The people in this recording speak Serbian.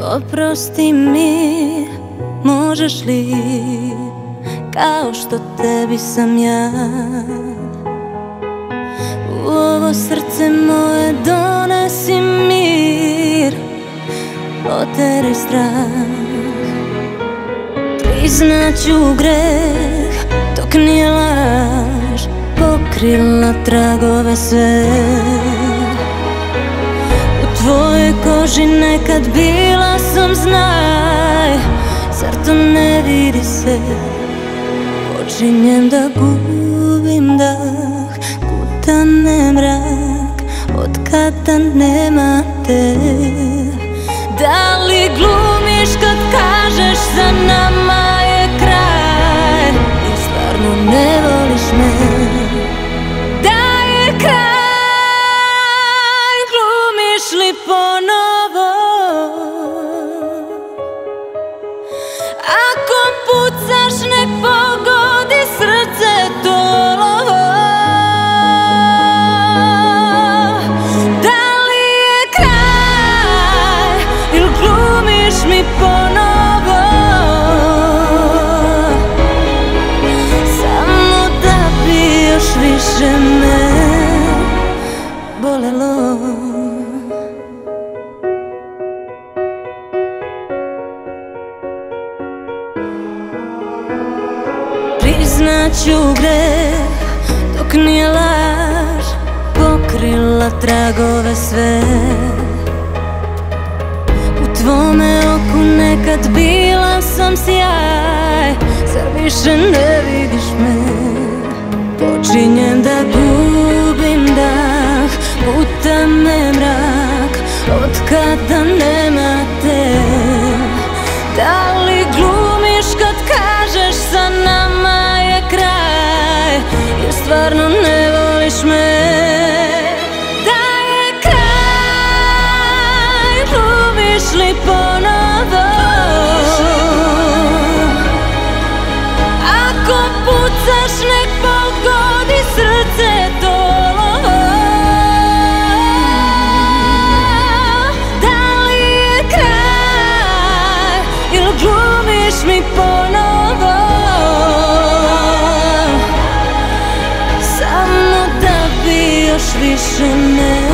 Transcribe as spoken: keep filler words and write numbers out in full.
Oprosti mi, možeš li, kao što tebi sam ja. U ovo srce moje donesi mir, oteri strah. Priznaću greh, dok nije laž pokrila tragove sve. U tvojoj koži nekad bila sam, znaj, zar to ne vidi se? Počinjem da gubim dah, kutane mrak, od kada nema te. Da li glumiš kad kažeš za nama je kraj, ili stvarno ne voliš me? Da je kraj, glumiš li ponovo? Ako pucaš nek pogodi srce tolovo. Da li je kraj, ili glumiš mi ponovo? Samo da bi još više me bolelo. Priznaću greh, dok nije laž pokrila tragove sve. U tvome oku nekad bila sam sjaj, zar više ne vidiš me? Počinjem da gubim dah, puta me mrak, od kada nema te. Da li glumiš kad kažeš za nama je kraj, jer stvarno ne voliš me? Da je kraj, glumiš li ponovo? Ako pucaš nek pogodi srce tolovo. Da li je kraj, ili glumiš mi ponovo? Samo da bi još više me